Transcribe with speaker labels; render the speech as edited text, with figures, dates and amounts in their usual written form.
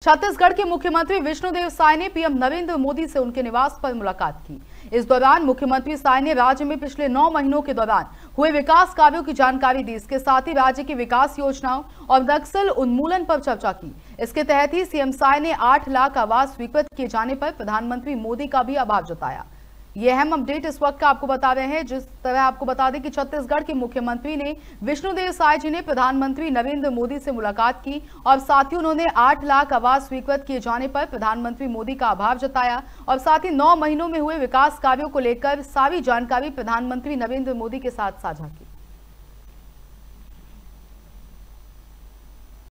Speaker 1: छत्तीसगढ़ के मुख्यमंत्री विष्णुदेव साय ने पीएम नरेंद्र मोदी से उनके निवास पर मुलाकात की। इस दौरान मुख्यमंत्री साय ने राज्य में पिछले 9 महीनों के दौरान हुए विकास कार्यों की जानकारी दी। इसके साथ ही राज्य की विकास योजनाओं और नक्सल उन्मूलन पर चर्चा की। इसके तहत ही सीएम साय ने 8 लाख आवास स्वीकृत किए जाने पर प्रधानमंत्री मोदी का भी आभार जताया। ये अहम अपडेट इस वक्त का आपको बता रहे हैं। जिस तरह आपको बता दें कि छत्तीसगढ़ के मुख्यमंत्री ने विष्णुदेव साय जी ने प्रधानमंत्री नरेंद्र मोदी से मुलाकात की और साथ ही उन्होंने 8 लाख आवास स्वीकृत किए जाने पर प्रधानमंत्री मोदी का आभार जताया और साथ ही 9 महीनों में हुए विकास कार्यों को लेकर सारी जानकारी प्रधानमंत्री नरेंद्र मोदी के साथ साझा की।